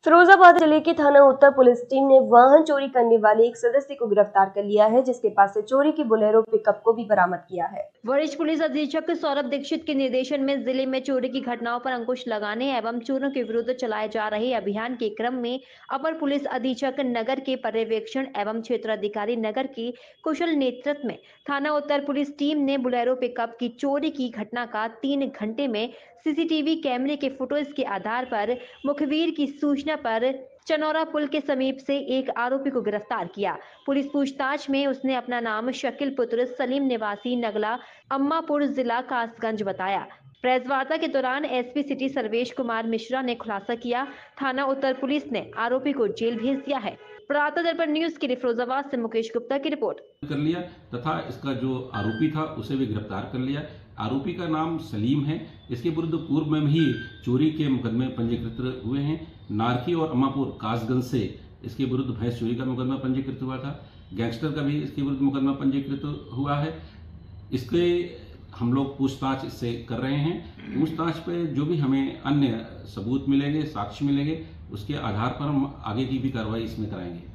फिरोजाबाद जिले की थाना उत्तर पुलिस टीम ने वाहन चोरी करने वाले एक सदस्य को गिरफ्तार कर लिया है, जिसके पास से चोरी की बोलेरो पिकअप को भी बरामद किया है। वरिष्ठ पुलिस अधीक्षक सौरभ दीक्षित के निर्देशन में जिले में चोरी की घटनाओं पर अंकुश लगाने एवं चोरों के विरुद्ध चलाए जा रहे अभियान के क्रम में अपर पुलिस अधीक्षक नगर के पर्यवेक्षण एवं क्षेत्राधिकारी नगर के कुशल नेतृत्व में थाना उत्तर पुलिस टीम ने बोलेरो पिकअप की चोरी की घटना का 3 घंटे में सीसीटीवी कैमरे के फुटेज के आधार पर मुखबिर की सूचना पर चनौरा पुल के समीप से एक आरोपी को गिरफ्तार किया। पुलिस पूछताछ में उसने अपना नाम शकील पुत्र सलीम निवासी नगला अम्मापुर जिला कासगंज बताया। प्रेस वार्ता के दौरान एसपी सिटी सर्वेश कुमार मिश्रा ने खुलासा किया। थाना उत्तर पुलिस ने आरोपी को जेल भेज दिया है। प्रातः दर्पण न्यूज के लिए फिरोजाबाद से मुकेश गुप्ता की रिपोर्ट। कर लिया तथा इसका जो आरोपी था उसे भी गिरफ्तार कर लिया। आरोपी का नाम सलीम है। इसके विरुद्ध पूर्व में भी चोरी के मुकदमे पंजीकृत हुए हैं। नारखी और अम्मापुर कासगंज से इसके विरुद्ध भैंस चोरी का मुकदमा पंजीकृत हुआ था। गैंगस्टर का भी इसके विरुद्ध मुकदमा पंजीकृत हुआ है। इसके हम लोग पूछताछ इससे कर रहे हैं। पूछताछ पे जो भी हमें अन्य सबूत मिलेंगे, साक्ष्य मिलेंगे, उसके आधार पर हम आगे की भी कार्रवाई इसमें कराएंगे।